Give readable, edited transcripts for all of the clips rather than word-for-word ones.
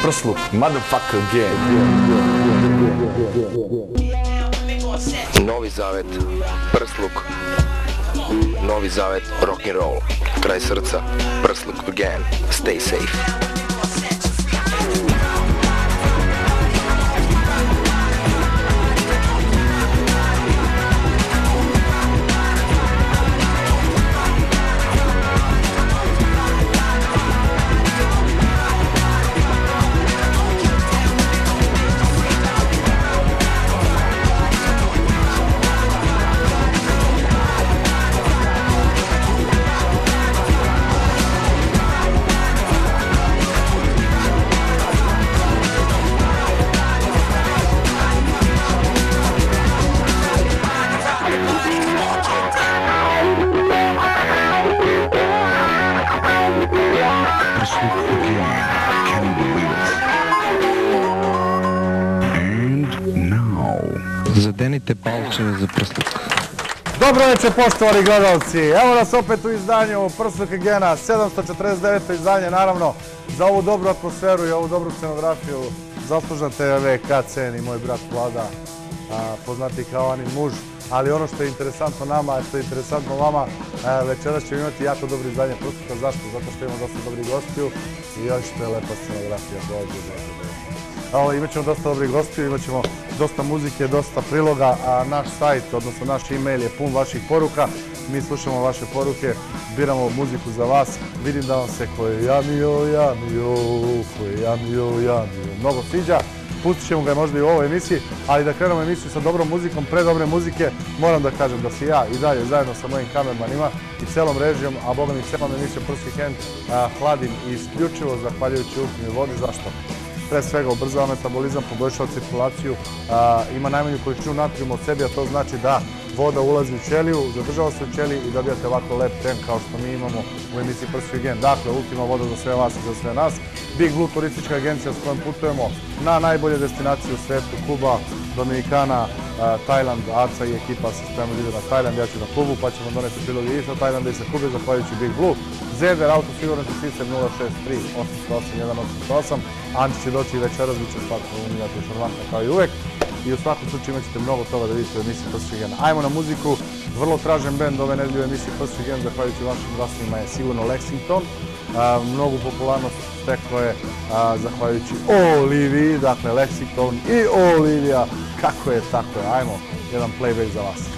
Prsluk, motherfucker gang. Novi Zavet, Prsluk. Novi Zavet, rock'n'roll. Kraj srca, Prsluk again. Stay safe. Zadenite palčeve za Prsluk. Dobro večer, poštovani gledalci. Evo nas opet u izdanju Prsluk Agena, 749. izdanje, naravno, za ovu dobru atmosferu i ovu dobru scenografiju zaslužna TV, KCN i moj brat Vlada, poznati kao Anin muž. Ali ono što je interesantno nama, a što je interesantno vama, večeras ćemo imati jako dobro izdanje Prsluka. Zašto? Zato što imamo dosta dobrih gostiju i još što je lepa scenografija. Imaćemo dosta dobrih gostiju, imaćemo dosta muzike, dosta priloga, a naš sajt, odnosno naš e-mail je pun vaših poruka. Mi slušamo vaše poruke, biramo muziku za vas. Vidim da vam se koje jamio, mnogo sviđa. Pustit ćemo ga možda i u ovoj emisiji, ali da krenemo emisiju sa dobrom muzikom, pre dobre muzike, moram da kažem da se ja i dalje zajedno sa mojim kamermanima i celom režijom, a boga mi celom emisijom Prsluk Hand hladim isključivo zahvaljujući ultimnoj vodi. Zašto? Pre svega ubrzava metabolizam, poboljšava cirkulaciju, ima najmanju količinu natrijuma u sebi, a to znači da voda ulazi u ćeliju, zadržava se u ćeliji i dobijate ovako lep ten kao što mi imamo u emisiji Prsluk Again. Dakle, ultima voda za sve vas i za sve nas. Big Blue turistička agencija s kojom putujemo na najbolje destinacije u svetu, Kuba, Dominikana, Tajland, Aca i ekipa se spremaju da ide na Tajland, ja ću na Kubu, pa ćemo doneti priloge i sa Tajlanda i sa Kube, zahvaljujući Big Blue. Zeder, autosigurnosti sistem 063 881 888. Anči će doći i večeras, bit će svakako umijati šarmantna kao i uvek. I u svakom slučaju imat ćete mnogo toga da vidite u emisiji Prsluk Again. Ajmo na muziku, vrlo tražen bend ove nedelje u emisiji Prsluk Again, zahvaljujući vašim glasovima je sigurno Lexington. Mnogu popularnost steklo je zahvaljujući Oliviji, dakle Lexington i Olivija. Kako je, tako je. Ajmo, jedan playback za vas.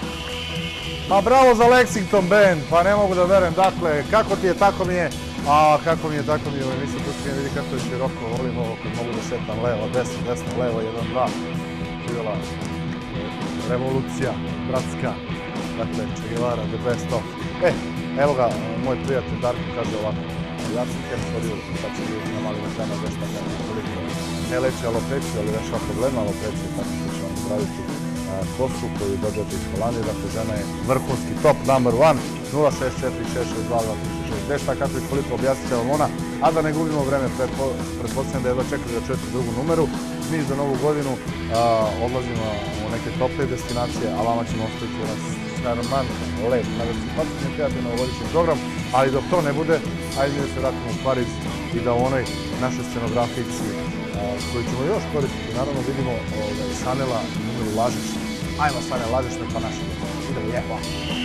Ma bravo za Lexington band, pa ne mogu da verujem, dakle, kako ti je, tako mi je. A kako mi je, tako mi je u emisiji Prsluk Again, vidi kako je široko, volim ovo kad mogu da šetam levo, desno, desno, levo, 1, 2. Živjela revolucija, bratska, dakle, Che Guevara, the best of. Evo ga, moj prijatelj Darko kaže ovako, ja sam hemoriju, sad će ljudi na mali vetrana dešta koliko ne leče alopeciju, ali rešava problema alopeciju, tako što će vam praviti kosu koju dobijate iz Holandije, dakle, žena je vrhunski top number 1, 064-662-236, dešta kako i koliko objasnit će vam ona, a da ne gubimo vreme, pretpostavljam da jedva čekaju da čujete drugu numeru. Mi za novu godinu odlazimo u neke tople destinacije, a vama ćemo ostaviti jedan šarman, lep, najveći prijatelj novogodišnji program, ali dok to ne bude, ajde da se vratimo u Pariz i da u onoj našoj scenografici koju ćemo još koristiti, naravno vidimo Sanela numeru Lažeš. Ajmo Sanel, Lažeš me pa naše. Idemo, jeba.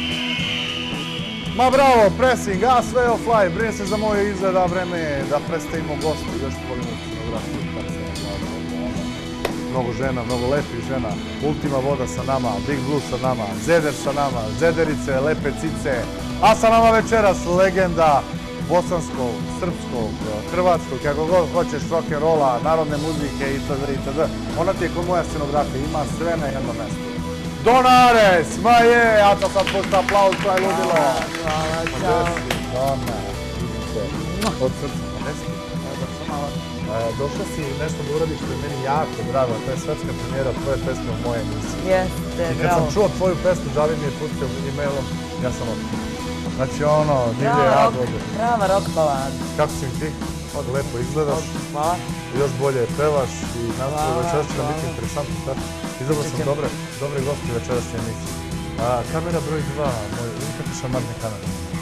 Ma bravo, pressing, a sve je offline, brine se za moje izgleda, vreme je da predstavimo gostu, još volimo scenografiju, tako se mnogo žena, mnogo lepih žena, Ultima voda sa nama, Big Blue sa nama, Zeder sa nama, Zederice, lepe cice, a sa nama večeras legenda bosanskog, srpskog, hrvatskog, kako god hoćeš, rock'n'rolla, narodne muzike itd. itd. Ona ti je kod moja scenografija, ima sve na jednom mestu. Donares, ma je, ja to sad pušta aplauz, to je ludilo. Hvala, čao. Dona, vidim te, od srca, nesti. Došla si nešto da uradiš što je meni jako drago, to je svetska premijera tvoje pesme u moje emisiji. Jeste, bravo. I kad sam čuo tvoju pesmu, David mi je pustio e-mailom, ja sam otkrio. Znači ono, divlje jagode. Prava rock balada. Kako si mi ti? Lepo izgledaš. Hvala. Još bolje pevaš i nadam se da večeras će nam biti interesantno. Izabrao sam dobre goste večerašnje emisije. Kamera broj 2, moj, kako ti šamarne kamere? Jedan su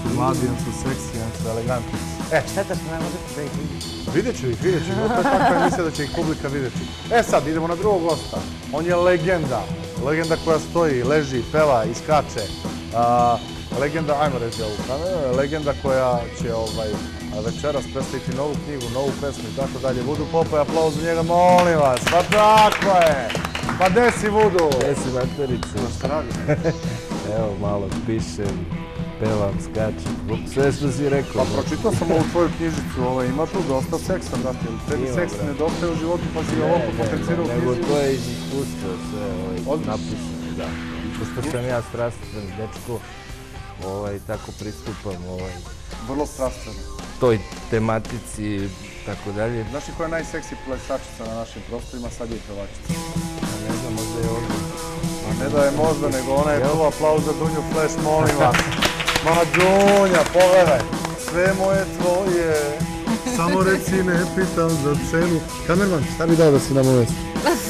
Mladi, on su seksi, on su elegantni. Šteta što ne možete da ih vidite. Vidjet ću ih. To je takva emisija da će ih publika vidjeti. Sad, idemo na drugog gosta. On je legenda. Legenda koja stoji, leži, peva, iskače. Legenda, ajmo reći ovu kameru, legenda koja će večeras predstaviti novu knjigu, novu pesmu i tako dalje. Vudu Popaj, aplauz za njega, molim vas. Pa tako je! Pa gde si Vudu? Gde si materice? Šta radiš? Evo, malo pišem, pevam, skačem, sve što si rekao. Pa pročitao sam ovu tvoju knjižicu, ima tu dosta seksa, brate. Tebi seks nedostaje u životu pa si ga ovako potencirao u knjizi. Nego to je iz iskustva sve napisano, da. Pošto sam ja strastven dečko, tako pristupam Vrlo strastveno. toj tematici, tako dalje. Znaš li koja je najseksi plesačica na našim prostorima, sad je i pevačica? Ne znam, možda je ovdje. Ne da je možda, nego ona je tu, aplauz za Dunju Flash, molim vas. Ma Dunja, pogledaj, sve moje tvoje, samo reci ne pitam za cenu. Kamerman, šta bi dao da si na moje mjestu?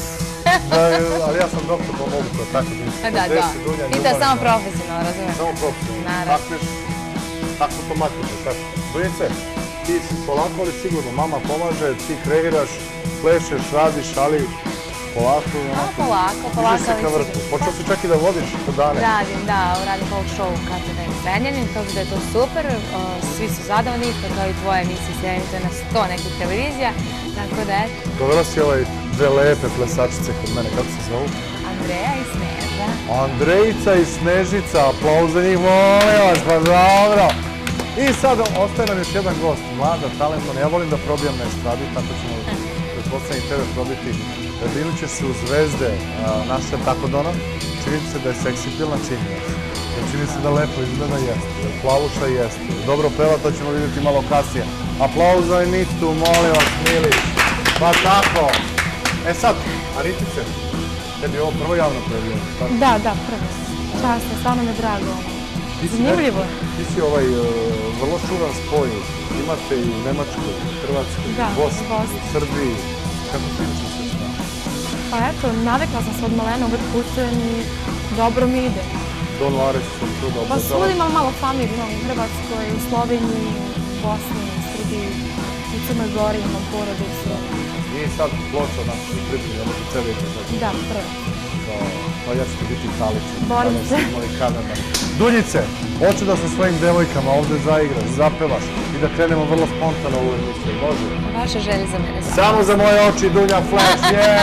Ali ja sam doktor, pa mogu to tako. Da. I to je samo profesionalno, razumijem. Samo profesionalno. Takneš, tako to makneš, tako. Dunjice, ti si polako, ali sigurno, mama pomaže, ti kreiraš, plešeš, radiš, ali polako. Polako, Iđeš se ka vrhu. Počeo si čak i da vodiš po dane. Radim talk show Katara i Zrenjanin, tako da je to super, svi su zadovoljni, isto kao i tvoje emisije se emituje na 100 nekih televizija, tako da eto. Dovela si dve lepe plesačice kod mene, kako se zovu? Andreja i Sneža. Andrejica i Snežica, aplauz za njih, molim vas, pa dobro. I sad ostaje nam još jedan gost, mlada, talentovna, ja volim da probijam na estradi, tako ćemo pretpostavljeni tebe probiti. Brinuće se u zvezde naše Takodona, čini se da je seksipilna, čini se da lepo izgleda, jeste, plavuša jeste, dobro peva, to ćemo vidjeti malo kasnije. Aplauz za Anitu, molim vas, Milić, pa tako. Sad, Anitice, tebi je ovo prvo javno pojavljeno, tako? Da, prvo. Časno, stvarno mi je drago. Zanimljivo. Ti si vrlo čudan spoj, imate i u Nemačkoj, i Hrvatskoj, i Bosni, i Srbiji, kako ti inače sve šta? Pa eto, navikla sam se od malena, uvek putujem i dobro mi ide. Don Lares sam tu dobro. Pa svud imam malo familiju, u Hrvatskoj, u Sloveniji, u Bosni, u Srbiji, u Crnoj Gori imam porodicu. I sad ploča naš pripremlja, ono ti cedite sad. Da, prvo. Pa ja ću ti biti Talica. Borim se. Dunjice, hoću da sa svojim devojkama ovde zaigraš, zapevaš i da krenemo vrlo spontano u emisiju, može? Vaša želja za mene. Samo za moje oči, Dunja Flash,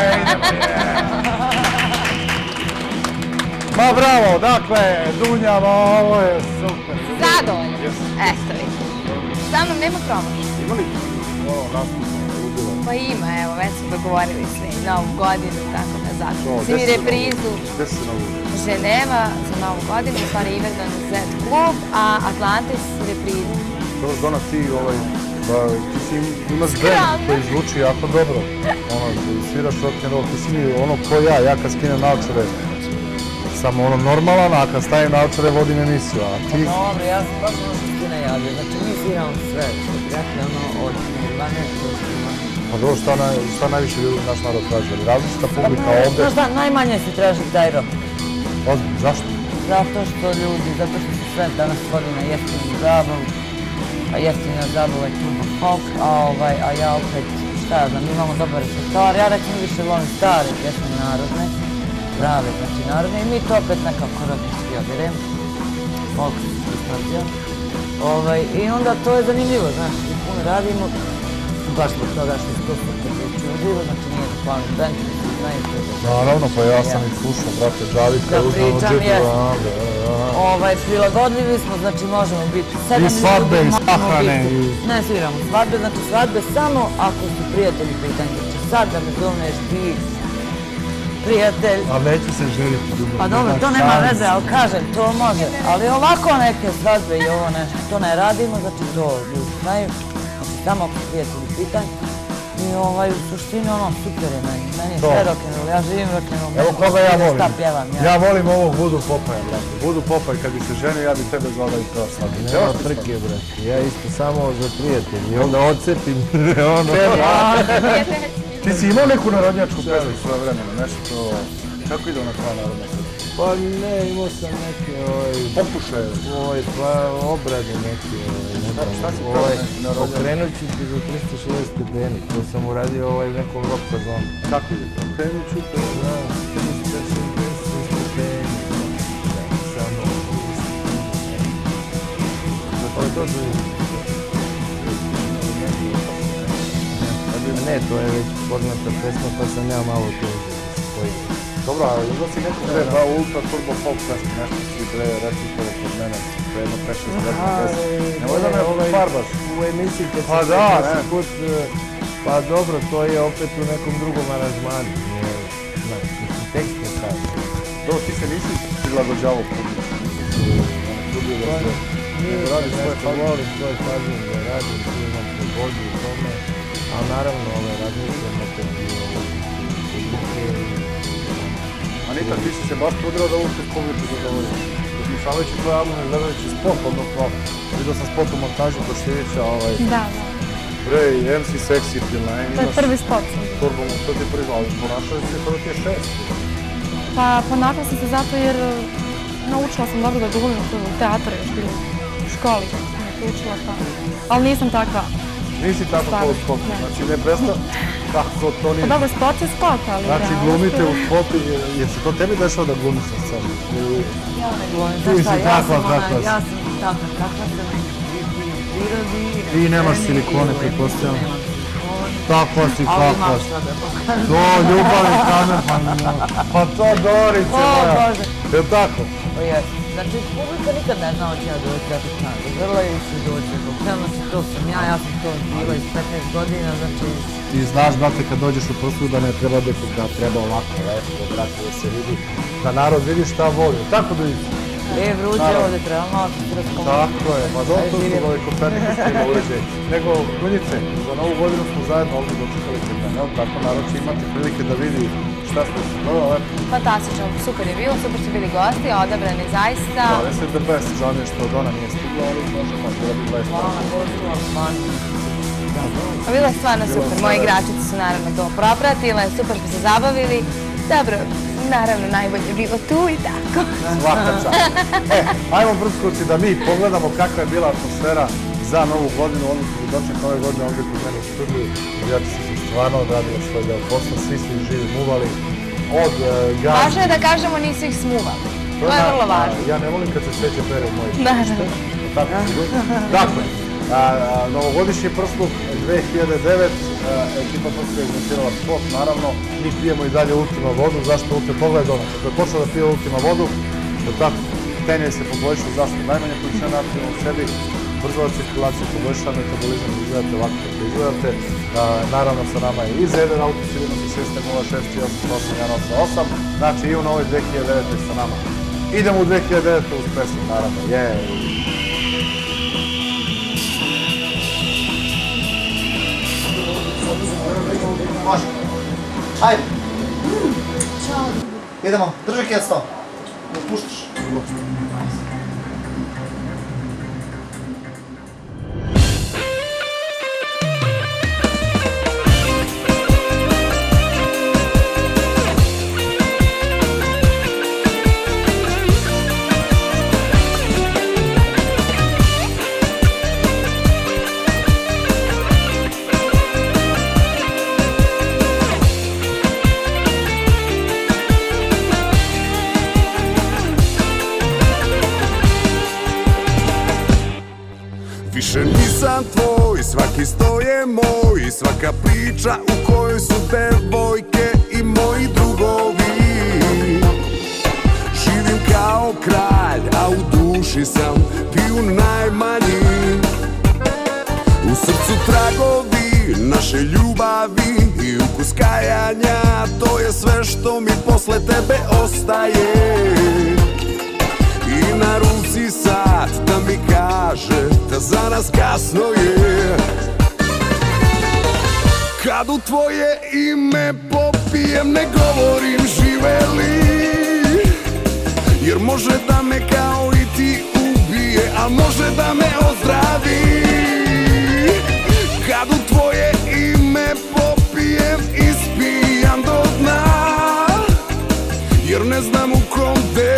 Ma bravo, dakle, Dunja, ovo je super. Zadovoljno. Eto vidi. Sa mnom nema promaša. Ima li nastup? Pa ima, evo, već smo dogovorili sve, novu godinu, tako da zaključim i reprizu Ženeva za novu godinu, u stvari Iverdan Z klub, a Atlantis reprizu. Dobro, Dona, ti imaš band koji zvuči jako dobro, sviraš rock'n'roll, ti si ono ko ja kad skinem naočare, sam normalan, a kad stavim naočare vodim emisiju, a ti... Dobro, ja sam baš ono što ti najavio, znači mi sviramo sve, što ti rekli, od Nirvane do Nirvane. Pa dobro, šta najviše ljudi naš narod traži, ali različita publika ovde... Znaš da, najmanje se traži taj rock. Ozbiljno, zašto? Zato što se sve danas vodi na jeftinu zabavu, a jeftina zabava je tuba folk, a ja opet, šta ja znam, imamo dobar repertoar, ja recimo više volim stare pjesme narodne, prave, znači narodne, i mi to opet nekako rock'n'ski odiremo, folk se smrtio. I onda to je zanimljivo, znaš, i puno radimo, baš zbog toga što je to super zvuči uživo, znači nije da plavim band, znaju to je da... Naravno, pa ja sam ih slušao, brate, Džavika, uznamo džipu, prilagodljivi smo, znači možemo biti 7 ljudi, i svadbe, i sahrane, ne sviramo svadbe, znači svadbe samo ako su prijatelji pitanje, znači sad da me zovneš ti, prijatelj... A neću se želiti dugo. Pa dobro, to nema veze, ali kažem, to može, ali ovako neke svadbe i ovo nešto, to ne radimo, znači to ljudi znaju, znači samo ako su prijatelji pitanje, i u suštini ono super je meni je sve rock'n'roll, ja živim rock'n'roll. Evo koga ja volim, ja volim ovog Vudu Popaja, brate. Vudu Popaj, kad bi se ženio, ja bi tebe zvao da bi to svadbe. Nema trke, brate, ja isto samo za prijatelji, i onda odcepim, ono... Ti si imao neku narodnjačku pesmu svoje vremena, nešto to... Kako ide ona tvoja narodna pesma? Pa ne, imao sam neke Pokušaje. Pa obrade neke, okrenut ću ti za 360 stepeni, to sam uradio nekom rock fazonu. Kako je to? Okrenut ću te za 360 stepeni, samo ne, to je već poznata pesma, pa sam ja malo to spojio. Dobro, ali uzao si neko pre dva ultra turbo folk pesma, nešto si pre recitovao kod mene, pre jedno 5-6 pesma pesma. Nemoj da me farbaš. U emisiji kad Pa da, ne. Pa dobro, to je opet u nekom drugom aranžmanu. Tekst je sad. Dobro, ti se nisi prilagođavao publiku. Radi svoje faze. Volim svoje faze da radim, tu imam slobodu u tome, a naravno razmišljam nekad i publike. Anita, ti si se baš trudirao da uopšte publiku zadovoljiti. Slušavajući tvoj album i gledajući spot, odnosno vidio sam spot u montažu Koštevića, Da. Rej, MC Sexy Pilane. To je prvi spot. Turbo, to ti je prvi, ali ponašao si se kada ti je 6. Pa ponakla sam se zato jer naučila sam dobro da glumim u teatru još bilo u školi. Učila pa. Ali nisam takva. Nisi tako kao u spotu, znači ne presta? Kako to nije? Pa dobro, spot je spot, ali... Znači glumite u spotu, jer se to tebi dešao da glumiš na scenu? Ja ne glumim, Ti si takva, kakva si. Ja sam takva, kakva sam i prirodi... Ti nemaš silikone, pretpostavljam. Takva si, kakva si. To, ljubav i kamer, pa to Dorice moja. Je li tako? Znači, publika nikad ne zna će ja doći, ja to znam. Vrlaju će doći, pokrenula se, to sam ja sam to bila iz 15 godina, znači... Ti znaš, brate, kad dođeš u proslavu da ne treba da treba ovako, lepo, brate, da se vidi, da narod vidi šta voli. Tako da vidi. Vruće ovdje treba, malo se razpomenuti. Tako je, pa dobro, to su ovi Kopernikus ima uređaj. Nego, Gunjice, za novu godinu smo zajedno ovdje dočekali kod mene, tako narod će imati prilike da vidi šta ste se dobro, lepo. Fantastično, super je bilo, super su bili gosti, odabrani zaista. 20 the best, žao mi je što od ona nije stigla, ali možemo da bi 20. Hvala, Božima, stvarno. Bilo je stvarno super, moji igračici su naravno to propratile, super smo se zabavili. Dobro, naravno najbolje je bilo tu i tako. Svaka čast. Ajmo brskoci da mi pogledamo kakva je bila atmosfera za novu godinu, odnosno da doček nove godine ovdje kod mene u studiju. Igrači su stvarno odradili svoj deo posla, svi su ih živi muvali. Od gazi... Važno je da kažemo nisu ih smuvali. To je vrlo važno. Ja ne volim kad se sveće pere u mojih. Naravno. Dakle, novogodišnji prsluk 2009, ekipa Prsluk je izmontirala spot, naravno, mi pijemo i dalje Ultima vodu, zašto Ultima, pogledaj doma, kada je počela da pije Ultima vodu, tako, tenje se poboljšao, zašto najmanje količina natriuma u sebi, brzova cirkulacija, poboljšava metabolizam, izgledate ovako kako izgledate, naravno sa nama je i Zeder autosigurnosni sistem 06388 znači i u novoj 2009. sa nama. Idemo u 2009. uz pesmu, naravno, Može. Ajde. Idemo, drži kjesto. Ne puštiš. Više nisam tvoj, svaki sto je moj, svaka priča u kojoj su devojke i moji drugovi. Živim kao kralj, a u duši sam pijun najmanji. U srcu tragovi naše ljubavi i ukus kajanja, to je sve što mi posle tebe ostaje. I na ruci sat da mi kaže da za nas kasno je. Kad u tvoje ime popijem ne govorim živeli, jer može da me kao i ti ubije, a može da me ozdravi. Kad u tvoje ime popijem ispijam do dna, jer ne znam u kom delu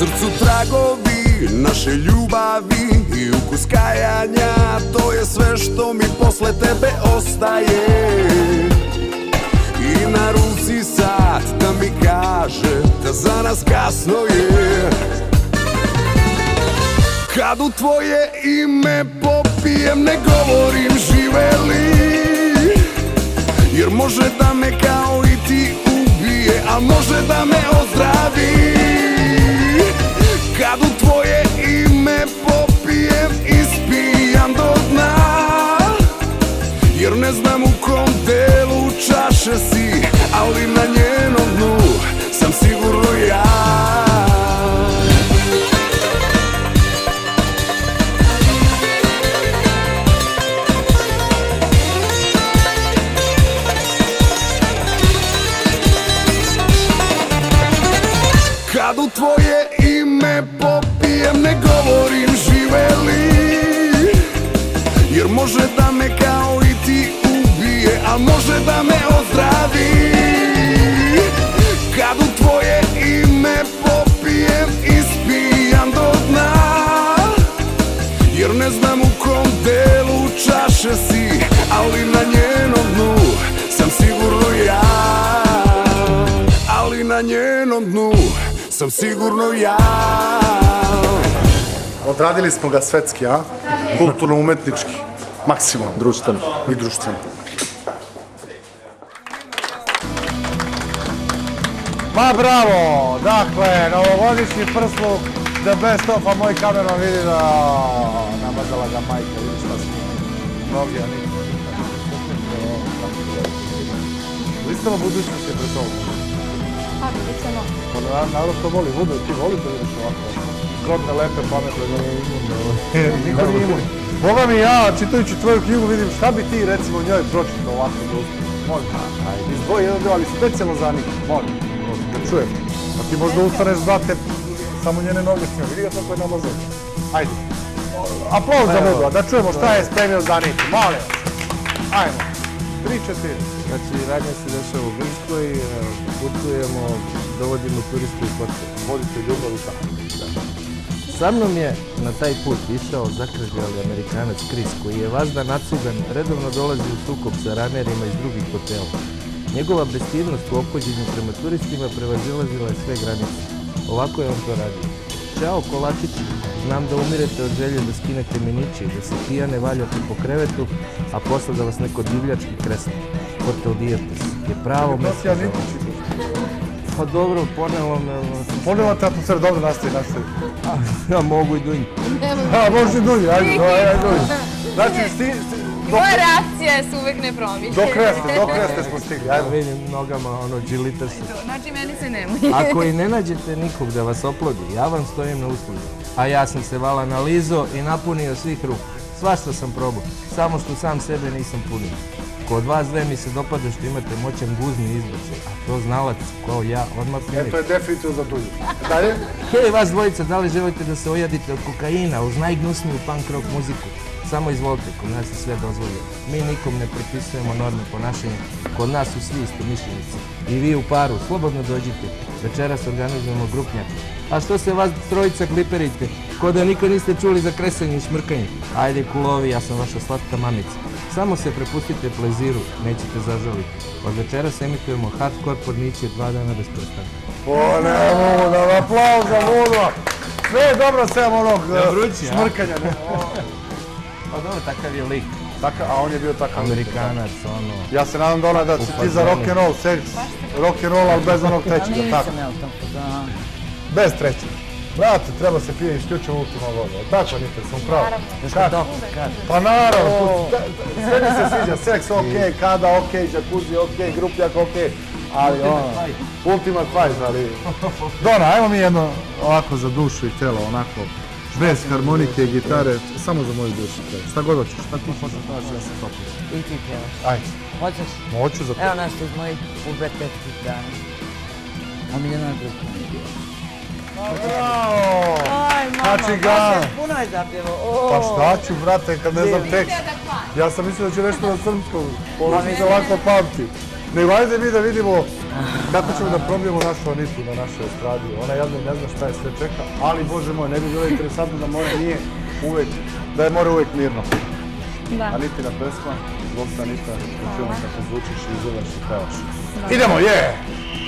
srcu tragovi naše ljubavi i ukus kajanja, to je sve što mi posle tebe ostaje. I na ruci sat da mi kaže da za nas kasno je. Kad u tvoje ime popijem ne govorim živeli, jer može da me kao i ti ubije, a može da me ozdravi. Kad u tvoje ime popijem ispijam do dna, jer ne znam u kom delu čaše si, ali na njenom dnu sam sigurno ja. Kad u tvoje ime popijem ne govorim živeli, jer može da me kao i ti ubije, a može da me ozdravi. Kad u tvoje ime popijem ispijam do dna, jer ne znam u kom delu čaše si, ali na njenom dnu sam sigurno ja. Ali na njenom dnu sam sigurno ja. Odradili smo ga svetski, a? Kulturno-umetnički. Maksimum. Društveno. I društveno. Ma bravo! Dakle, novogodišnji prsluk, the best of, a moj kamerman vidi da namazala ga majka, vidi šta smo mnogi, a niti. Listava budućnost je pred tobom. A, vidjet ćemo. Narod to voli, Vudo, ti voli da vidiš ovako. Zgodne, lepe, pametne, niko nije imun. Boga mi ja, čitajući tvoju knjigu, vidim šta bi ti, recimo, njoj pročitao ovako da uspije. Molim, izdvoji jedan deo, ali specijalno za njih. Molim, da čujem. A ti možda ustaneš, znate, samo njene noge s njom. Vidi ga tako je namazan. Ajde. Aplauz za Vudo, da čujemo šta je spremio za njih. Molim vas. Ajmo. 3, 4. Znači, radnja se dešava u Grčkoj, putujemo, dovodimo turiste u hotel. Vodite ljubav i tako. Sa mnom je na taj put išao zakržljali Amerikanac Chris, koji je vazda nacugan, redovno dolazi u sukob sa ranerima iz drugih hotela. Njegova bestivnost u ophođenju prema turistima prevazilazila je sve granice. Ovako je on to radio. Ćao kolačići, znam da umirete od želje da skinete miniće i da se pijane valjate po krevetu, a posle da vas neko divljački kresne. Hotel Dietes je pravo mesto za vas. Pa dobro, ponelo me... Ponelo te atmosfera, dobro, nastavi. Ja mogu i Dunj. Možeš i Dunj, ajde Dunj. Znači, Moja reakcija su uvek nepromišljena. Do kreste smo stigli, ajmo. Vidim nogama, džilite se. Znači, meni se nemoj. Ako i ne nađete nikog da vas oplodi, ja vam stojim na uslugu. A ja sam se vala nalizao i napunio svih ruku. Svašta sam probao, samo što sam sebe nisam punio. Kod vas dve mi se dopada što imate moćan guzni izbačaj, a to znalac kao ja odmah primiti. To je definitivno za Dunju. Dalje? Hej, vas dvojica, da li želite da se ojadite od kokaina uz najgnusniju punk rock muziku? Samo izvolite, kod nas je sve dozvoljeno. Mi nikom ne propisujemo norme ponašanja, kod nas su svi istomišljenici. I vi u paru, slobodno dođite, večeras organizujemo grupnjak. A što se vas trojica gliperite, ko da nikad niste čuli za kresanje i šmrkanje? Ajde kulovi, ja sam vaša slatka mamica. Samo se prepustite pleziru, nećete zažaliti. Od večeras emitujemo hardcore porniće 2 dana bez prestanka. O ne, Vudo, aplauz za Vudo! Sve je dobro, sem onog šmrkanja. Pa dobro, takav je lik. A on je bio takav Amerikanac, ono... Ja se nadam da si ti za rock'n'roll, rock'n'roll, ali bez onog trećega, tako? Nisam ja u tom fazonu. Bez trećega. Brate, treba se pije isključivo ultima voda. Tako, Niter, sam pravo. Pa naravno, sve mi se sviđa. Seks okej, kada okej, džakuzi okej, grupljak okej. Ali ono, ultimate fight, ali... Dona, ajmo mi jedno ovako za dušu i telo, onako. Bez harmonike i gitare, samo za moju dušu. Šta god hoćeš, šta ti hoćeš, ja se topim. I ti pjevaš. Ajde. Hoćeš? Hoću za to. Evo nešto iz mojih pubertetskih dana. Omiljena grupa. Bravo! Aj, mama, puno je zapjevo. Pa šta ću, brate, kad ne znam tekst. Ja sam mislio da ću nešto na srpskom, ono mi se ovako pamti. Nego ajde mi da vidimo Kako ćemo da probijemo našu Anitu na našoj estradi? Ona jadno ne zna šta je sve čeka, ali bože moj, ne bi bilo interesantno da More nije uvek, da je More uvek mirno. Anitina pesma, Gosta Anita, da čujemo kako zvučiš i izgledaš i pevaš. Idemo, je!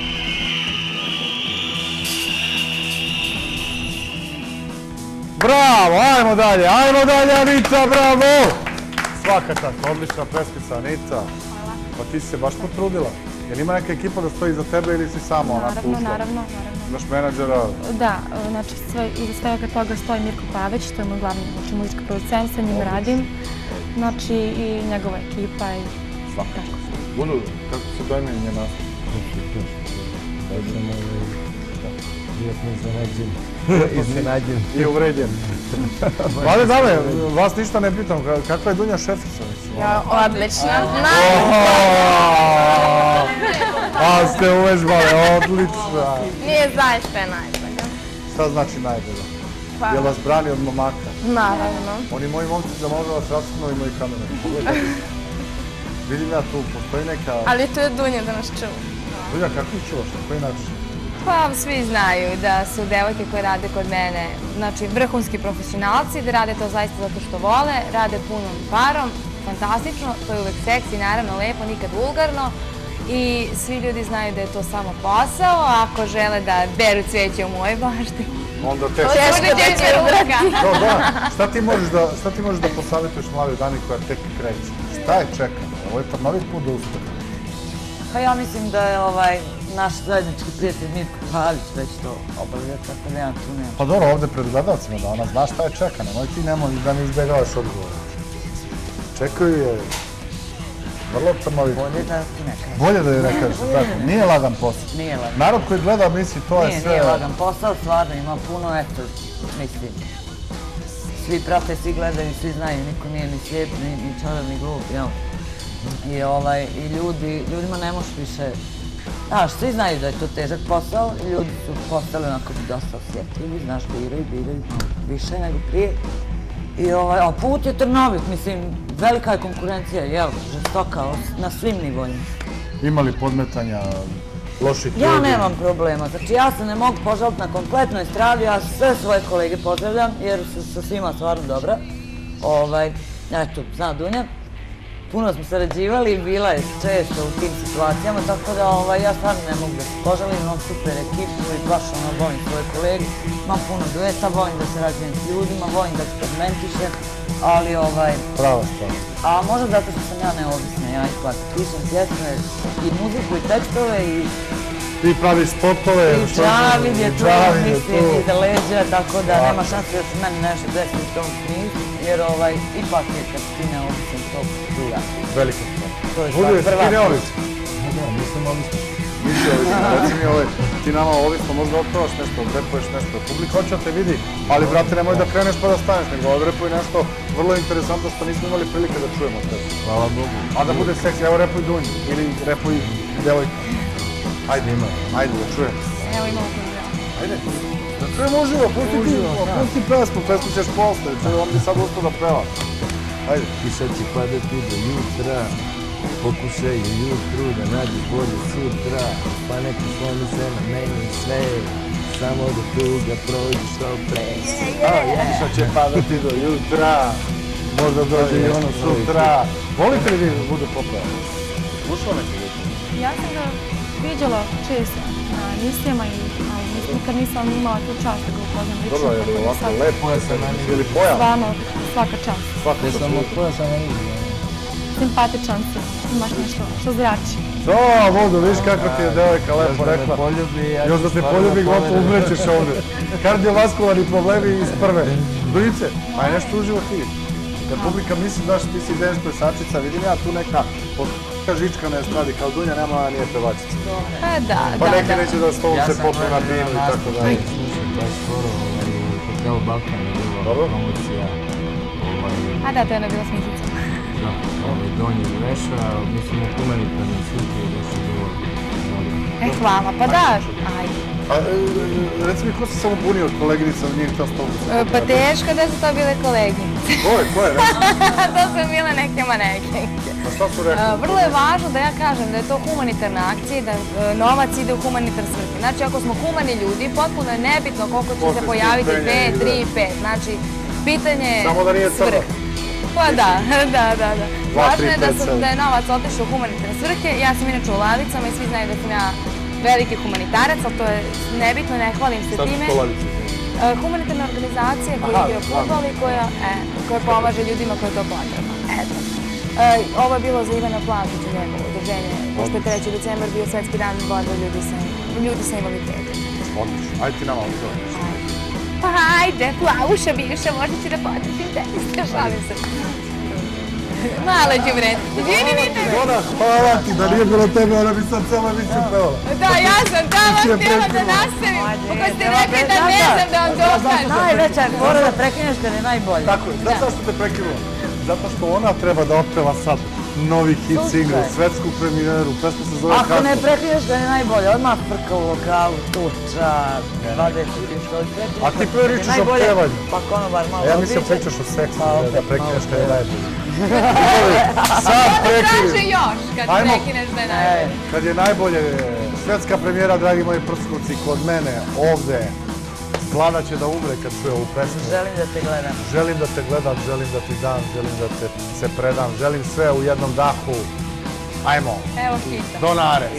Bravo, ajmo dalje Anita, bravo! Svaka čast, odlična pesmica Anita. Pa ti si se baš potrudila. Jel ima neka ekipa da stoji iza tebe ili si sama onako ušla? Naravno. Imaš menadžera? Da, znači iza svega toga stoji Mirko Pavić, to je moj glavni muzički producent, sa njim radim. Znači i njegova ekipa i tako. Bunu, kako se dojme nje nastup? Ja sam prijatno iznenađen. I uvređen. Vlade, dame, vas ništa ne pitam, kakva je Dunja šefica? Ja, odlična. A ste uvežbale, odlična. Nije zaista najbolja. Šta znači najbolja? Jel vas brani od momaka? Naravno. Oni moji momci da možda vas raspuno i moji kamere. Vidim ja tu, postoji neka... Ali tu je Dunja da nas čuva. Dunja, kako ih čuvaš? Na koji način? Pa svi znaju da su devojke koje rade kod mene, znači vrhunski profesionalci, da rade to zaista zato što vole, rade punom parom, fantastično, to je uvek seksi, naravno lepo, nikad vulgarno i svi ljudi znaju da je to samo posao, ako žele da beru cveće u mojoj bašti. Onda teško. Teško da će ruka. Šta ti možeš da posavjetuješ mladoj dami koja tek kreće? Šta je čeka? Ovo je trnovit put do uspeha. Pa ja mislim da je naš zajednički prijatelj Mirko Pavić već to obavlja, tako da ja tu nemam. Pa dobro, ovde pred gledalcima da ona zna šta je čeka, nemoj ti da mi izbjegavaš odgovor. Čekaju je vrlo trnovit. Bolje da ti ne kažeš. Bolje da je ne kažeš, tako. Nije lagan posao. Nije lagan. Narod koji gleda misli to je sve... Nije lagan posao, stvarno ima puno, eto, mislim. Svi prate, svi gledaju, svi znaju, niko nije ni slijep, ni čorav, ni glup, jel? I ljudima ne možeš više... Znaš, svi znaju da je to težak posao i ljudi su postali onako dosta osjetljivi, znaš, biraju više nego prije. A put je trnovit, mislim, velika je konkurencija, jel, žestoka na svim nivoima. Ima li podmetanja, loših ljudi? Ja nemam problema, znači ja se ne mogu požaliti na kompletnoj estradi, ja sve svoje kolege pozdravljam jer su sa svima stvarno dobra. Eto, zna Dunja. Puno smo sarađivali i bila je često u tim situacijama, tako da ja stvarno ne mogu da se požalim, imam super ekipu i baš volim svoje kolege, imam puno dueta, volim da se rađujem s ljudima, volim da eksperimentišem, ali Prava stvar. A možda zato što sam ja neovisna, ja ipak pišem pjesme i muziku i tekstove i... Ti praviš spotove. I Džavid je tu, mislim, iza leđa, tako da nema šanse da se meni nešto desi u tom smislu, jer ipak je kad ti neovisan to druga. Velika stvar. To je stvar prva. Ti neovisan? Da, nisam ovisan. Nisi ovisan, reci mi ti nama ovisno, možda otpevaš nešto, odrepuješ nešto, publika hoće da te vidi, ali brate nemoj da kreneš pa da staneš, nego odrepuj nešto vrlo interesantno što nismo imali prilike da čujemo od tebe. Hvala Bogu. A da bude seksi, evo repuj Dunju ili repuj devojka. Ajde da čujem. Evo imamo koji da. Ajde, da čujem uživo, pusti pesmu, pesmu ćeš postaviti, on bi sad ustao da peva. Ajde. Kiša će padati do jutra, pokušaj jutru da nađi bolje sutra, pa neka slomi se na meni sve, samo da tuga prođe što pre. Kiša će padati do jutra, možda dođe i ono sutra. Volite li vi da bude popravo? Slušao neki ljudi? Ja sam ga viđala često na emisijama, ali nikad nisam imala tu čast da ga upoznam lično. Dobro, je li ovako lepo, ili pojam? Stvarno, svaka čast. Ne samo koja sam na vidio. Simpatičan si, imaš nešto što zrači. Vodu, viš kako ti je devojka lepo rekla. Još da te poljubi, gotovo umrećeš ovde. Kardiovaskularni problemi iz prve. Dunjice, pa je nešto uživo ti. Kad publika misli da ti si dance plesačica, vidim ja tu neka žička na estradi, kao Dunja nema, nije pevačica. Da. Pa neke neće da s tobom se popne na binu i tako da. Baš skoro, hotel Balkan je bila promocija. A da, to je ona bila smislica. Da, Donji Veša, mislim u humanitarnom svijetu je došlo bilo. Hvala, pa da, ajde. Reci mi, ko se samo bunio od koleginica od njih ta stolnica? Pa teško da su to bile koleginice. Ko je? To su bile neke manekenke. A šta su rekli? Vrlo je važno da ja kažem da je to humanitarna akcija i da novac ide u humanitarne svrhe. Znači, ako smo humani ljudi, potpuno je nebitno koliko će se pojaviti 2, 3, 5. Znači, pitanje je samo da nije crno. Pa da. Važno je da je novac otišao u humanitarne svrhe. Ja sam inače u Lavicama i svi znaju da sam ja veliki humanitarac, ali to je nebitno, ne hvalim se time. Šta su to Lavice? Humanitarna organizacija koja je fudbal i koja pomaže ljudima koji je to potrebno. Eto. Ovo je bilo za Ivana Plašića, njegovo udruženje, pošto je 3. decembar bio Svetski dan borbe ljudi sa invaliditetom. Odlično, ajde ti nama ovo. Pa hajde, Plavuša bivša, možda ću da potrefim te, šalim se. Mala đubre. Dona, hvala ti, da nije bilo tebe, ona bi sad celo emisiju pevala. Da, ja sam tamo htjela da nastavim. Ako ste rekli da ne znam da vam to kažem. Najveća je fora da prekineš kad je najbolje. Tako je, znaš zašto te prekinula? Zato što ona treba da otpeva sad novi hit single, svetsku premijeru, pesma se zove Kako. Ako ne prekineš kad je najbolje, odmah frka u lokalu, tuča, vadeći ti što li prekineš. A ti pričaš o pevanju. Pa konobar malo ja mislim pričaš o seksu, da prekineš kad je najbolje. Sad prekini. Kaže još kad prekineš da je najbolje. Kad je najbolje, svetska premijera, dragi moji prskuci, kod mene, ovde, Vlada će da umre kad čuje ovu pesmu. Želim da te gledam. Želim da te gledam, želim da ti dam, želim da te se predam, želim sve u jednom dahu. Ajmo. Evo hita. Donare.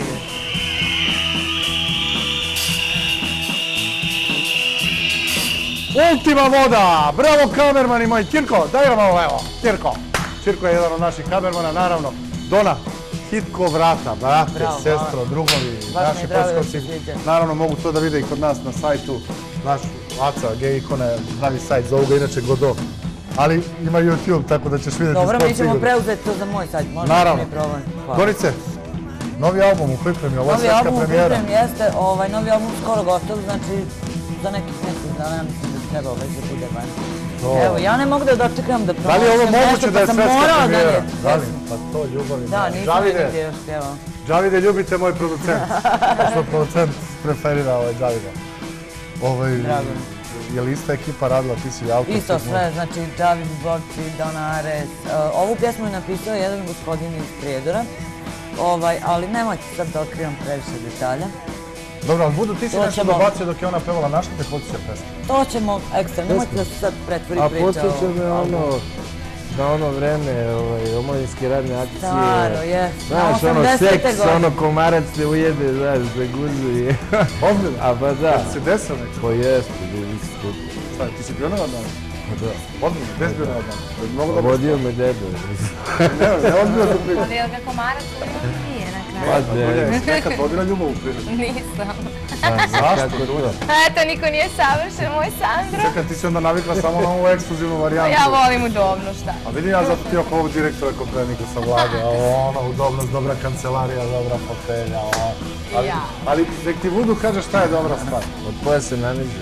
Ultima voda! Bravo kamermani moji! Ćirko, daj vam ovo, evo. Ćirko. Ćirko je jedan od naših kamermana, naravno. Dona, hit ko vrata, brate, sestro, drugovi, naši prskovci. Naravno, mogu to da vide i kod nas na sajtu. Naš Aca, gej ikone, pravi sajt, zovu ga inače Godot. Ali ima YouTube, tako da ćeš vidjeti sport sigurno. Dobro, mi ćemo preuzeti to za moj sajt, možda mi je problem. Gorice, novi album u pripremi, ovo je svetska premijera. Novi album u pripremi jeste, novi album skoro gotov, znači za nekih mjesec dana, ja mislim da trebao već da bude van. Evo, ja ne mogu da dočekam da promovišem nešto, da li je ovo moguće da je svetska premijera? Da li? Pa to ljubavi. Da, nisam nigdje još pjevao. Džavide, ljubite moj producent. Što producent preferira Džavida. Drago. Je li ista ekipa radila, ti si autor? Isto sve, znači David Borci, Donares. Ovu pjesmu je napisao jedan gospodin iz Prijedora, ali nemojte sad da otkrivam previše detalja. Dobro, ali Budu, ti si nešto dobacio dok je ona pevala, na što te podsjeća pesma? To ćemo ekstra, nemojte da se sad pretvori priča o... A podsjeća me na ono vreme omladinske radne akcije. Staro, je. Znaš, seks, komarac te ujede, znaš, da guzuje. Ozbiljno? A pa da. Se desilo nekako? Pa jeste, bili si tu. Šta, ti si bio na dan? Pa da. Ozbiljno, gdje si bio na dan? Vodio me dede. Ne, ozbiljno da priča. Ali je li ga komarac uvijek nije na kraju? Pa ne. Jesi nekad vodila ljubav u prirodu? Nisam. Zašto? Eto, niko nije savršen, moj Sandro. Čekaj, ti si onda navikla samo na ovu ekskluzivnu varijantu. Ja volim udobno, šta? A vidim ja zato ti oko ovog direktora Kopernika sa vlade, udobnost, dobra kancelarija, dobra fotelja, ali nek ti Vudu kaže šta je dobra stvar. Od pojasa naniže.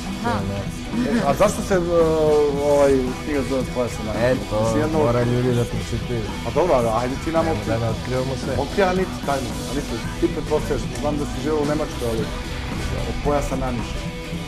A zašto se knjiga zove Pojasa naniže? Eto, mora ljudi da pročitaju. A dobro, ajde ti nama da ne otkrivamo sve. Ok, Anita, tajno, Anita, ti pretpostavljaš, znam da si živjela u Nemačkoj, ali od Pojasa naniže.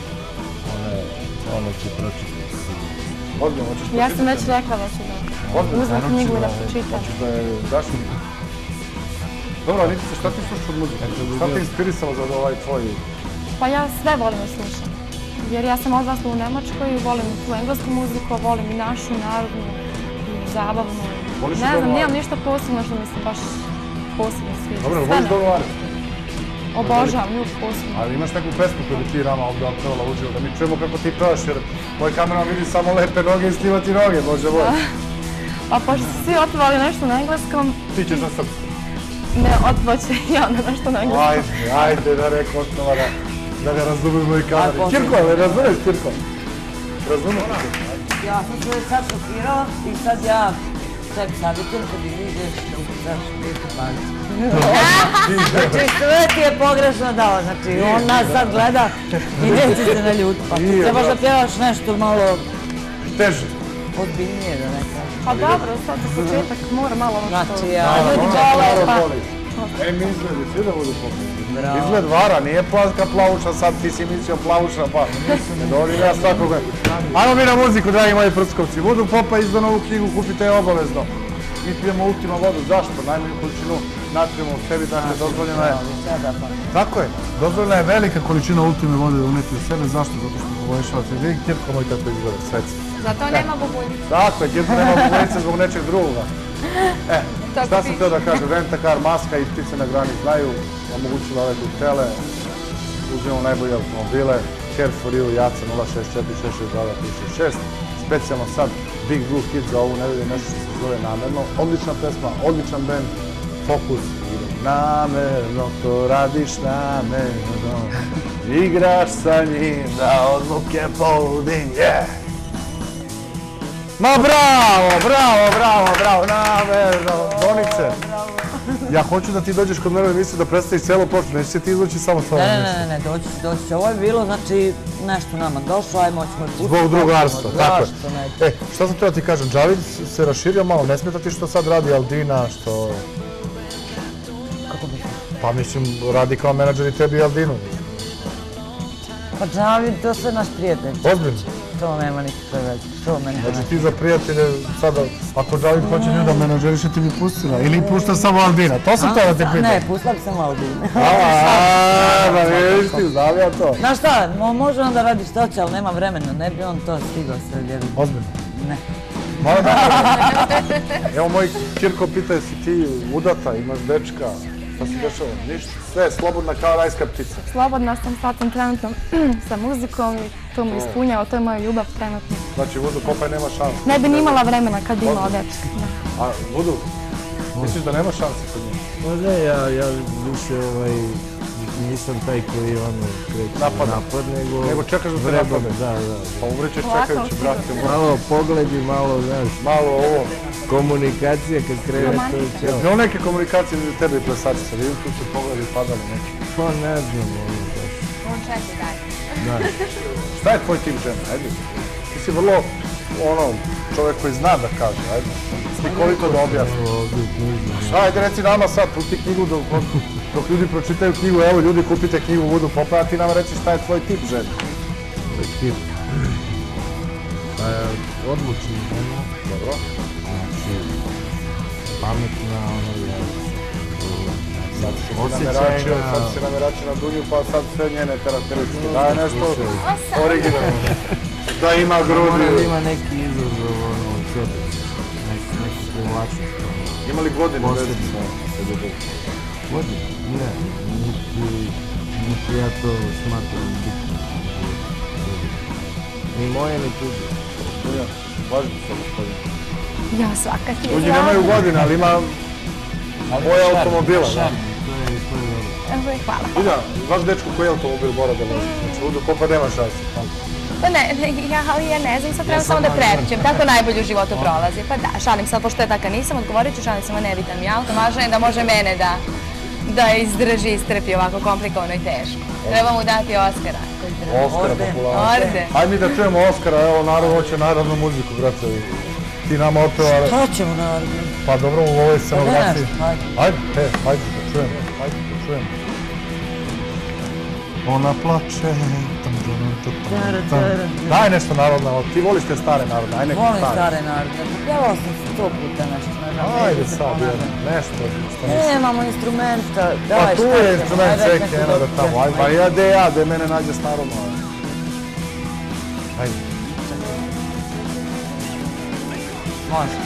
Ono će pročitati. Ozbiljno, hoćeš pročitati? Ja sam već rekla da ću da uzmem knjigu i da pročitam. Hoćeš da je daš mi? Dobro, Anita, šta ti slušaš od muzike? Šta te inspirisalo za ovaj tvoj... Pa ja sve volim da slušam. Jer ja sam odrasla u Nemačkoj, volim tu englesku muziku, volim i našu, narodnu, i zabavnu. Ne znam, nijam ništa posebno što mi se baš posebno sviđa. Dobro, voliš Donu Ares? Obožavam nju posebno. Ali imaš neku pesmu koju bi ti nama ovdje otpevala uživo, da mi čujemo kako ti pevaš, jer moj kameraman vidi samo lepe noge i snima ti noge, Bože moj. Pa pošto su svi otpevali nešto na engleskom... Ti ćeš na srpsku? Ne, otpevaće ja na nešto na engleskom. Ajde, da reko otpeva da ga razumemo i kameri. Ćirko, ali razumeš Ćirko? Razumeš? Ja sam se sad šokirala i sad ja ček savjetujem kad ih vidiš da upisaš biti palicu. Znači sve ti je pogrešno dao, znači on nas sad gleda i neće se naljuti. Pa ti trebaš da pjevaš nešto malo... Teže. Ozbiljnije da ne kažem. Pa dobro, sad za početak mora malo ono što... Znači ja... E, mi izgledi, svi da budu popa. Izgled vara, nije plaska plavuša, sad ti si mislio plavuša, pa ne dovolim ja svakoga. Ajmo mi na muziku, dragi moji prskovci. Vodu popa izda novu knjigu, kupite je obavezno. Mi pijemo Ultima vodu, zašto? Najmanju količinu natrijuma u sebi, dakle, dozvoljena je... Tako je, dozvoljena je velika količina Ultime vode da uneti u sebe, zašto? Zato što poboljšavate. Vidi Kirko moj kako izgleda, sveci. Zato nema bubuljica. Tako je, Kirko nema bubuljica zbog nečeg drugoga. Šta sam teo da kažem, Rent-A-Car, Maska i Ptice na grani znaju, omogućila ove koktele, uzimamo najbolje automobile, Care for You, Jaca 064662236, specijalno sad Big Blue Hit za ovu nedelju, nešto što se zove Namerno, odlična pesma, odličan band, Fokus, namerno to radiš, namerno, igraš sa njim, da odluke povodim, Ma bravo, namerno, Donice. Ja hoću da ti dođeš kod mene u emisiju da predstaviš celu ploču, neće se ti izvući samo s ovom emisiju. Ne, doći će. Ovo je bilo, znači, nešto nama došlo, ajmo ćemo je pustiti. Zbog drugarstva, tako je. Šta sam treba ti kažem, Džavid se raširio malo, ne smeta ti što sad radi Aldina, što... Kako bi to? Pa mislim, radi kao menadžer i tebi Aldinu. Pa Džavid, to sve naš prijatelj. Ozbiljno? To nema nikakve veze, što meni... Znači ti za prijatelje sada, ako Džavid hoće nju da menadžeriše, ti bi pustila ili puštaš samo Aldina, to sam to da te pitam. Ne, pustila bi samo Aldina. Da vidiš ti, znam ja to. Znaš šta, može on da radi što će, ali nema vremena, ne bi on to stigao sve vjerujem. Ozbiljno? Ne. Malo da. Evo moj Kirko pita, jesi ti udata, imaš dečka, šta se dešava? Ništa, sve je slobodna kao rajska ptica. Slobodna sam trenutno sa muzikom i to me ispunjava, to je moja ljubav trenutno. Znači Vodu Popaj nema šanse? Ne bi ni imala vremena kad bi imala dečka. A Vodu, misliš da nema šanse kod njega? Pa ne, ja više nisam taj koji kreće napad, nego čekaš da te napade? Da. Pa umrećeš čekajući, brate. Malo pogledi, malo, znaš, malo ovo. Komunikacija kad krene to je čeo. Imao neke komunikacije među tebe i plesačica, vidim tu se pogledi padali neki. Pa ne znam, baš. On čeka dalje. Da. Šta je tvoj tip žena, ajde? Ti si vrlo, čovjek koji zna da kaže, ajde. Slikovito da objasni. Ajde, reci nama sad, pusti knjigu dok ljudi pročitaju knjigu, evo ljudi kupite knjigu Vodu Popaj, a ti nama reci šta je tvoj tip žena. Tvoj tip? Odlučni žena. Dobro. Znači, pametna, Sad se namerači na Dunju, pa sad sve njene karakteristike. Daje nešto originalno. Da ima grudi. Mora da ima neki izazov od sebe. Neki privlačnost. Ima li godine veze sa ljubavom? Godine? Ne. Niti ja to smatram bitno. Ni moje, ni tuđe. Važno se gospodin. Ja svaka ti je Ljudi nemaju godine, ali ima moje automobila. Hvala. Ida, vaš dečko koji automobil mora da vozi? Znači, Vodu Popaj nema šanse. Pa ne, ja ne znam, sad trebam samo da prepričam, tako najbolje u životu prolazi. Pa da, šalim se, pošto je taka nisam, odgovorit ću, šalim se, ma nebitan mi auto, važno je da može mene da izdrži, istrpi ovako komplikovano i teško. Treba mu dati Oskara. Oskara popularno. Ajde mi da čujemo Oskara, evo narod hoće narodnu muziku, brate. Ti nama otpeva... Šta ćemo narodnu? Pa dobro, u ovoj scenografiji. Ajde da čujemo. Ona plače... Daj nešto narodno, ti voliš te stare narodne, aj neko stare. Volim stare narodne, pjevao sam se 100 puta nešto. Ajde sad, nešto. Nemamo instrumenta, daj, šta ćemo. Pa tu je instrument ceki, eno da tamo, ajde. Pa ja, da mene nađe s narodno. Ajde. Može.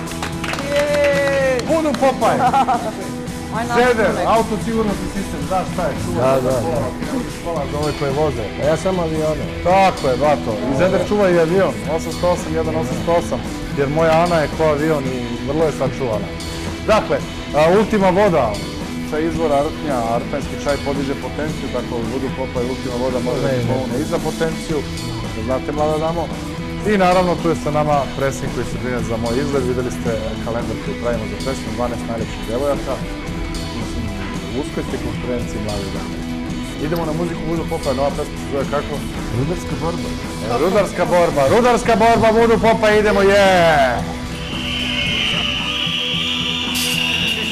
Vodu Popaj! Zeder, auto sigurnosni sistem, znaš šta je, čuva škola za ove koje voze. A ja sam avione. Tako je, bato. I Zeder čuva i avion, 808, 188, jer moja Ana je ko avion i vrlo je sačuvana. Dakle, Ultima voda sa izvora Artnja, artanjski čaj podiže potenciju, tako Vodu Popaj Ultima voda može da ti pomogne i za potenciju, da znate mlada damo. I naravno tu je sa nama predsjednik koji se brine za moj izgled, vidjeli ste kalendar koji pravimo za predsjednik, 12 najljepših devojaka. U uskoj ste konferenciji mladi dani. Idemo na muziku Vodu Popaj, nova pesma se zove kako? Rudarska borba. Rudarska borba, Vodu Popaj, idemo,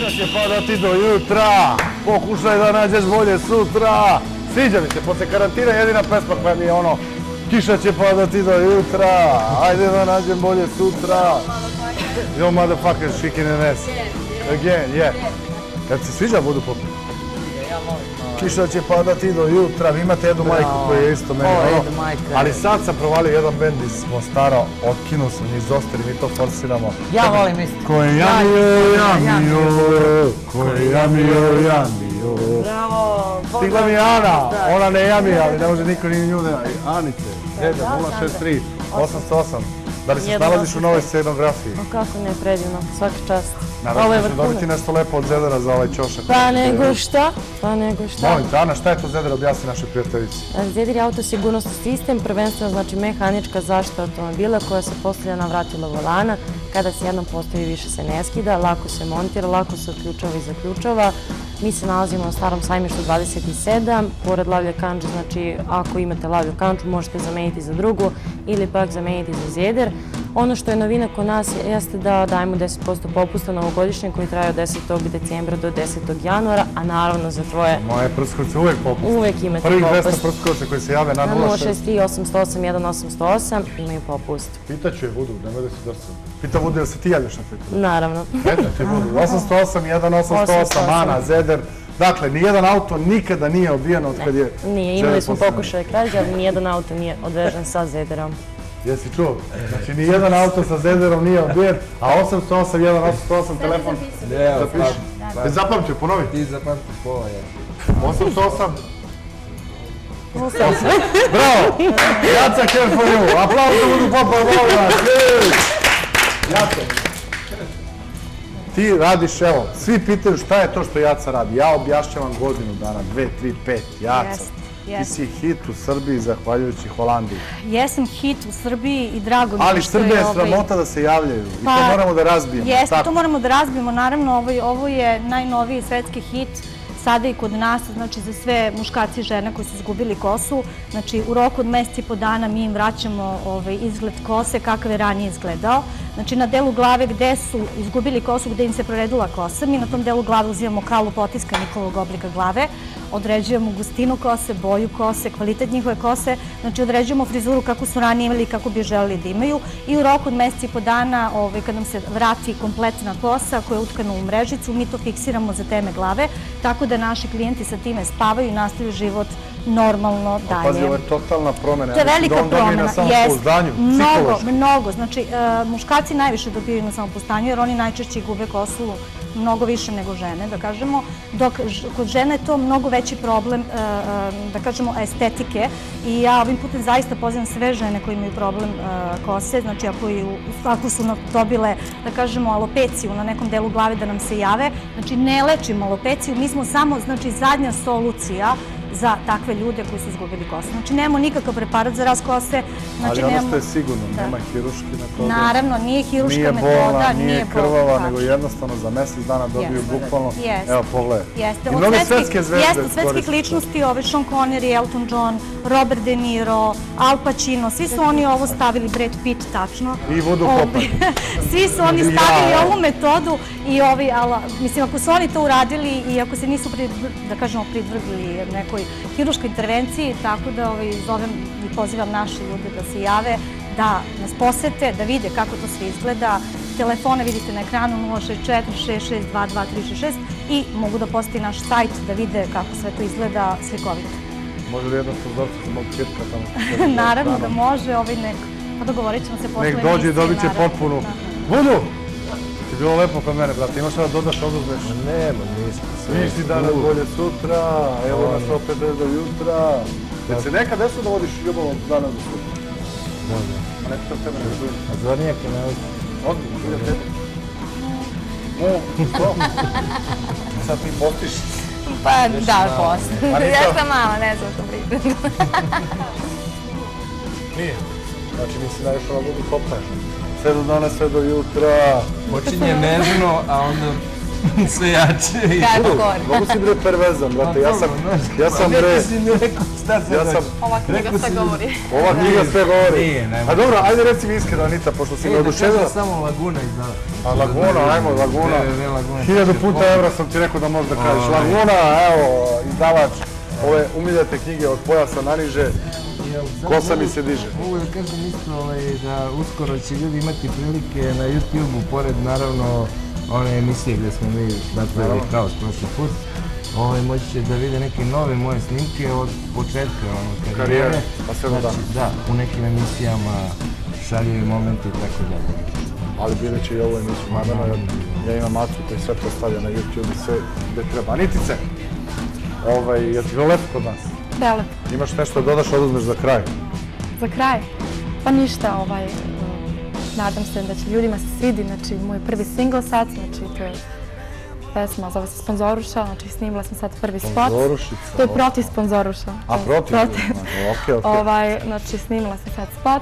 Kiša će padati do jutra, pokušaj da nađeš bolje sutra. Sviđa mi se, posle karantina jedina pesma koja mi je ono kiša će padati do jutra, ajde da nađem bolje sutra. Yo motherfucker, shaking an ass. Again, yeah. Kad se sviđa Voodoo Pop? Kiša će padati do jutra, vi imate jednu majku koja je isto meni ono. Ali sad sam provalio jedan bend iz Mostara, otkinuo sam njih Zoster i mi to forsiramo. Ja volim isto. Ko je jamio, ko je jamio. Bravo. Stigla mi je Ana, ona ne jami, ali ne može niko ni nju ne jami. Anice, 063 808. Da li se nalaziš u novoj scenografiji? Kako ne, predivno, svaki čast. Nadam se da ću dobiti nešto lepo od Zedera za ovaj ćošak. Pa nego šta, pa nego šta. Molim te, Ana, šta je to Zeder, objasni našoj prijateljici. Zeder je autosigurnosni sistem, prvenstveno znači mehanička zaštita automobila koja se postavlja na vratilo volana. Kada se jednom postavi više se ne skida, lako se montira, lako se uključava i zaključava. Mi se nalazimo na Starom sajmištu 27, pored lavlje kandže, znači ako imate lavlju kandžu možete zameniti za drugu ili pak zameniti za Zeder. Ono što je novina kod nas jeste da dajemo 10% popusta novogodišnje koji traje od 10. decembra do 10. januara, a naravno za tvoje... Moje prskovice uvek popust. Uvek imate popust. popust. Prvih 200 prskovice koji se jave na 063 808 1808 imaju popust. Pitaću je Voodoo, nemoj da si drsam. Pita Voodoo, jel se ti javljaš na Twitteru? Naravno. Eto ti Voodoo, 808 1808, Ana, Zeder. Dakle, nijedan auto nikada nije obijen od kad je... Nije, imali smo pokušaj krađe, ali nijedan auto nije odvežen sa Zederom. Jesi čuo? Znači, nijedan auto sa Zederom nije obijen, a 808 1808 telefon zapiši. Te zapamću, ponovi. Ti zapamću pola, ja. 808. Bravo! Jaca, care for you. Aplauz za Voodoo Popa, molim vas. Jaca. Ti radiš, evo, svi pitaju šta je to što Jaca radi. Ja objašnjavam godinu dana, 2, 3, 5. Jaca, ti si hit u Srbiji zahvaljujući Holandiji. Jesam hit u Srbiji i drago mi je ali što je... Ali Srbija je sramota da se javljaju i to moramo da razbijemo. Jeste, to moramo da razbijemo. Naravno, ovo je najnoviji svetski hit sada i kod nas, znači za sve muškarci i žene koji su izgubili kosu. Znači u roku od meseci i po dana mi im vraćamo izgled kose kakav je ranije izgledao. Znači na delu glave gde su izgubili kosu, gde im se proredila kosa, mi na tom delu glave uzimamo kalu potiska njihovog oblika glave, određujemo gustinu kose, boju kose, kvalitet njihove kose, znači određujemo frizuru kako su ranije imali i kako bi želeli da imaju i u roku od meseci i po dana kad nam se vrati kompletna kosa koja je utkana u mrežicu, mi to fiksiramo za teme glave, tako da naši klijenti sa time spavaju i nastavljaju život normalno dalje. Pazi, ovo je totalna promena. To je velika promena, jeste. Mnogo. Znači, muškarci najviše dobijaju na samopouzdanju jer oni najčešće gube kosu mnogo više nego žene, da kažemo, dok kod žene je to mnogo veći problem, da kažemo, estetike i ja ovim putem zaista pozivam sve žene koji imaju problem kose, znači ako su dobile, da kažemo, alopeciju na nekom delu glave da nam se jave, znači ne lečimo alopeciju, mi smo samo, znači, zadnja solucija za takve ljude koji su izgubili kosu. Znači, nemamo nikakav preparat za rast kose. Ali ono što je sigurno, nema hiruški metoda. Naravno, nije hiruška metoda. Nije bolna, nije krvava, nego jednostavno za mesec dana dobiju bukvalno, evo pogledaj. Jeste. I mnogi svetske zvezde koriste. Svetskih ličnosti, Sean Connery, Elton John, Robert De Niro, Al Pacino, svi su oni ovo stavili, Brad Pitt, tačno. I Voodoo Popa. Svi su oni stavili ovu metodu i mislim, ako su oni to uradili i ako se nisu, da kažemo, pridvrgli nekoj hiruškoj intervenciji, tako da zovem i pozivam naše ljude da se jave, da nas posete, da vide kako to sve izgleda. Telefone vidite na ekranu 064 662 2366 i mogu da poseti naš sajt da vide kako sve to izgleda slikovito. Može li jedno sponzorstvo za mog kirka tamo? Naravno da može, pa dogovorit ćemo se posle emisije. Nek dođe i dobit će potpunu. Voodoo! Ti je bilo lepo kod mene, brate. Imaš da dodaš, oduzmeš? Nema, nisam. Misli danas bolje sutra, evo nas opet do jutra. Jer se nekad desilo da vodiš ljubavom danas do sutra? Možda. A neko to tebe ne čujem. A Zornijak je nauči. Odmah, ide tebe. Što? Sad ti postiš? Pa da, post. Ja sam mala, ne znam što pričam. Nije. Znači nisi najviše na Voodoo Popa. Sve do dana, sve do jutra. Počinje nežno, a onda sve jače. Kako gore? Mogu si bre pervezan, brate, ja sam bre... Neko si mi rekao šta se dođe. Ova knjiga sve govori. Ova knjiga sve govori. A dobro, ajde reci mi iskreno, Anita, pošto si me oduševila. Da samo Laguna izdala. A Laguna, ajmo, Laguna. 1000 puta evra sam ti rekao da možeš da kažeš. Laguna, evo, izdavač ove umiljate knjige od pojasa naniže. Kosa mi se diže. Mogu da kažem isto da uskoro će ljudi imati prilike na YouTube-u, pored naravno one emisije gdje smo mi napravili kaos prošli put, moći će da vide neke nove moje snimke od početka karijere. Pa sve do danas. Da, u nekim emisijama, šaljivi momenti i tako dalje. Ali bile će i ovu emisiju, naravno, ja imam Acu koji sve to stavlja na YouTube i sve gde treba. Anitice, je ti bilo lepo kod nas? Prelepo. Imaš nešto da dodaš, oduzmeš za kraj? Za kraj? Pa ništa, nadam se da će ljudima se svidi, znači moj prvi single sad, znači to je pesma, zove se Sponzoruša, znači snimila sam sad prvi spot. Sponzorušica? To je protiv Sponzoruša. A protiv? Okej. Znači snimila sam sad spot,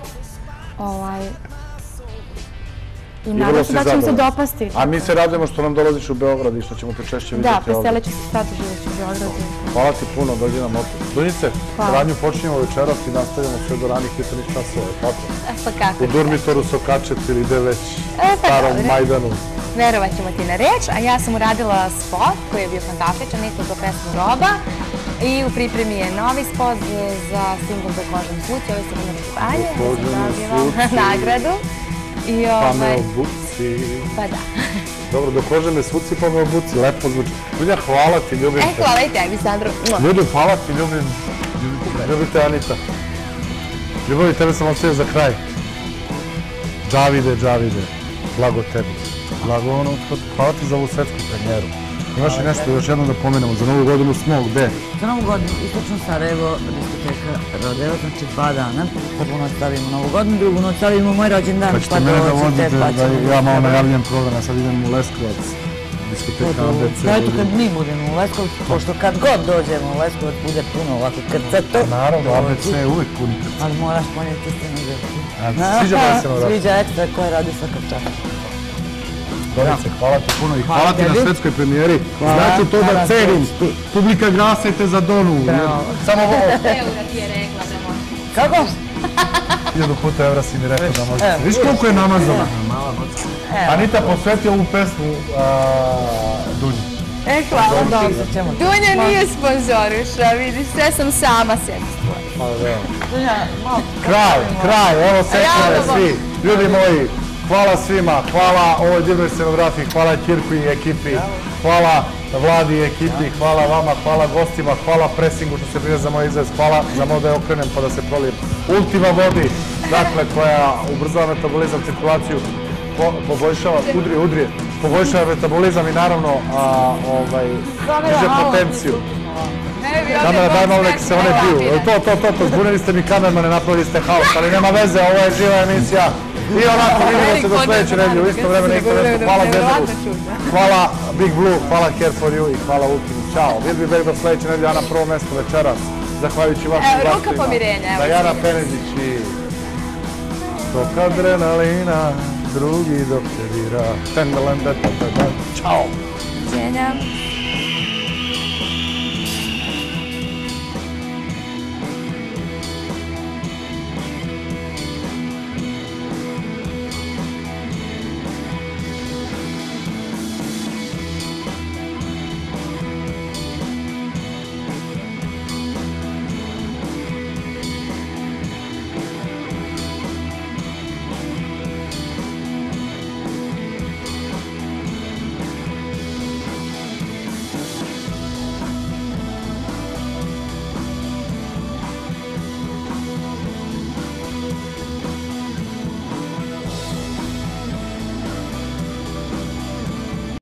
i nadam se da će mi se dopasti. A mi se radujemo što nam dolaziš u Beograd i što ćemo te češće vidjeti ovdje. Da, preselit ću se sad živjeti u Beogradu. Hvala ti puno, dođi nam opet. Dunjice, radnju počinjemo večeras i nastavljamo sve do ranih jutarnjih časova, tako? Pa kako? U Durmitoru, Sokačec ili gde već, starom Majdanu. Verovat ćemo ti na reč, a ja sam uradila spot koji je bio fantastičan, isto za pesmu Roba. I u pripremi je novi spot za single Do kožem svuci, ovo je Sigurno Rukipanje, ja sam dobila nagradu. Pa me obuci. Pa da. Dobro, do kože me svuci pa me obuci, lepo zvuči. Ljudja, hvala ti, ljubim te. Hvala i tebi, Sandro. Ljudi, hvala ti, ljubite Anita. Ljubavi, tebe sam ostavio za kraj. Davide, blago tebi. Blago ono, hvala ti za ovu svetsku premijeru. Imaš i nešto još jednom da pomenemo, za Novu godinu smo gde? Za Novu godinu, istočno Sarajevo, diskoteka Rodeo, znači 2 dana. Prvu noć stavimo Novu godinu, drugu noć stavimo moj rođendan. Pa ćete mene da vodite, da ja malo najavljam program, sad idem u Leskovac, diskoteka ABC. Dajte kad mi budemo u Leskovcu, pošto kad god dođemo u Leskovac bude puno ovako krcato. Naravno, ABC je uvijek puni krcato. Ali moraš ponijeti scenografiju. Sviđa da se naravno. Sviđa ekstra koji radi svakog časa. Dorice, hvala ti puno i hvala ti na svetskoj premijeri. Znači to da cenim. Publika, glasajte za Donu. Samo ovo. Eura ti je rekla da može. Kako? 1000 puta evra si mi rekao da može. Viš koliko je namazana? Anita, posveti ovu pesmu Dunji. Hvala. Dunja nije sponzoruša, vidiš, sve sam sama sebi stvorila. Kraj, evo sekove svi. Ljudi moji, hvala svima, hvala ovoj divnoj scenografiji, hvala Kirku i ekipi, hvala Vladi i ekipi, hvala vama, hvala gostima, hvala presingu što se brine za moj izraz, hvala za malo da je okrenem pa da se prolijem. Ultima vodi, dakle, koja ubrzava metabolizam, cirkulaciju, poboljšava, udrije, poboljšava metabolizam i naravno diže potenciju. Kamera, daj malo neki se one biju. To, zbunili ste mi kamermane, napravili ste haos, ali nema veze, ovo je živa emisija. I onako vidimo se do sljedeće nedelje, u isto vreme, isto mjesto. Hvala Zedru, hvala Big Blue, hvala Care for You i hvala Ultimu. Ćao, we'll be back do sljedeće nedelje, ja na prvo mjesto večeras, zahvaljujući vašim glastovima. Dajana Penezić i dok adrenalina, drugi dok se vira. Ćao. Cijenjam.